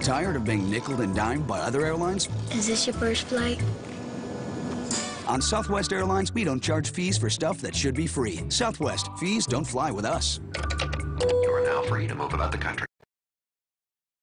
Tired of being nickeled and dimed by other airlines? Is this your first flight? On Southwest Airlines, we don't charge fees for stuff that should be free. Southwest, fees don't fly with us. You are now free to move about the country.